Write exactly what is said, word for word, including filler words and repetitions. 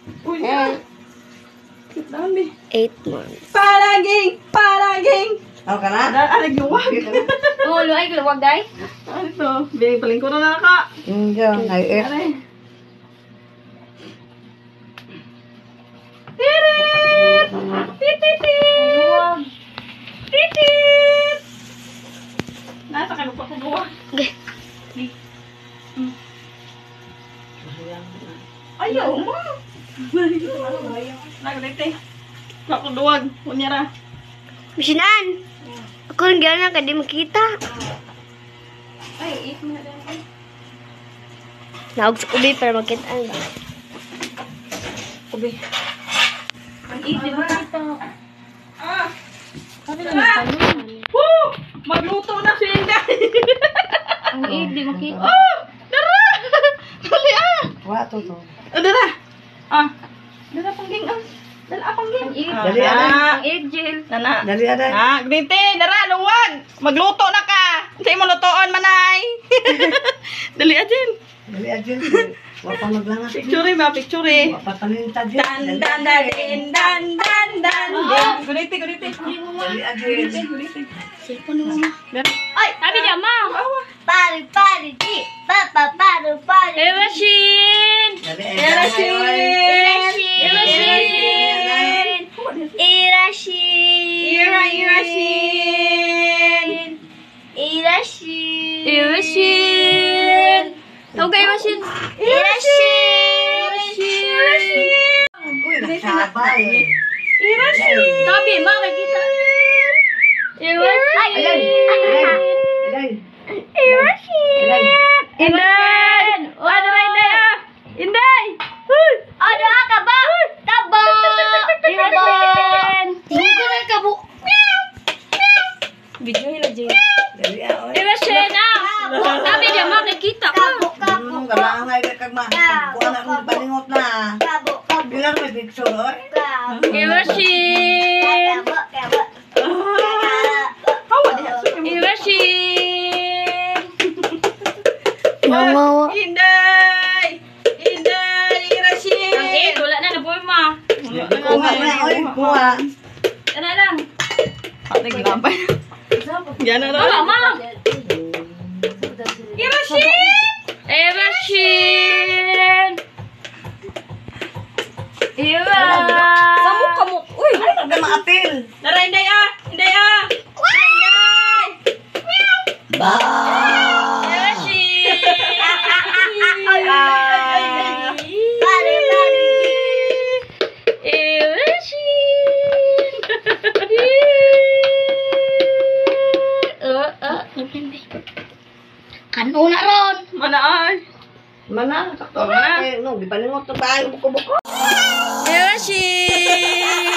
Uy, eh. Dami. Eight months. Paraging! Paraging! Ako ka na? Alag luwag. Oo, luwag, luwag, day. Ano ito? Biling palingko na na ka. Hindi, nai-eh. Tirit! Tititit! Titit! Nasa ka lupa sa buwan. Ayaw mo! Nagalite. Ako duwag. Kunyara. Masinan! Ako lang gano'n ka, di makita. Ay, eat mo na rin. Naog sa kubi para makita. Kubi. Ang eat, di makita. Ah! Sabi na nagtanong. Woo! Magluto na si Inday! Ang eat, di makita. Oh! Dara! Dali ah! Wala to to. Oh, dara! Ah! Dara pangging ah! Dala pangging! Ang eat. Dali, aday. Ang eat, Jill. Nana! Dali, aday. Ah, griti! Dara! Luwag! Magluto na ka! Sa'yo mo lutoon, manay! Dali ajin! Dali, Ajin. Wala pa maglanga. Picture ba? Picture! Wala pa paninta, Ajin. Dan, dan, dan, dan, dan, dan, dan, dan. Guliti, guliti. Dali, Ajin. Guliti. Cellphone mo. Dara. Ay, sabi niya, ma. Awa. Pari, pari, di. Papa, pari, pari. Irashin! Dali, Irashin! Irashin! Irashin! Ira, Irashin! Irashin! Irashin! Okay, Irashin! Irashin! Irashin! Uy, nagsabay. Irashin! Sabi, ma, makikita. Irashin! Aday. Aday. Aday. Irashin! Inday! Ano na, Inday ah? Inday! Uy! Ano ka kaba? Kaba! Irashin! Hindi ko na kabo. Video nila, Jay. Dali, ah, oy. Irashin, ah! Sabi niya, makikita ka. Hmm, kalaangay ka kag ma. Buwan na kung palingot na. Bilang may picture, oy. Irashin! Hawa niya. Irashin! Nangawa. Inday! Inday! Irashin! Ang eh, wala na nabuhay ma. Kuha na, oy. Kuha. Ano lang? Ate, ginapay. Yan na Wala lang. ma. Irashin! Irashin! Ira! Samok ka mo. Uy! Ay, taga maatil. Nara, Inday ah! Inday ah! Inday! Ba. Irashin! Ah. Pare, pare! Irashin! Uh, uh, Kano na ron! Mana ay! Mana, sakto Mana? na. Eh, no, di palingot to ba yung buko-buko. Irashin!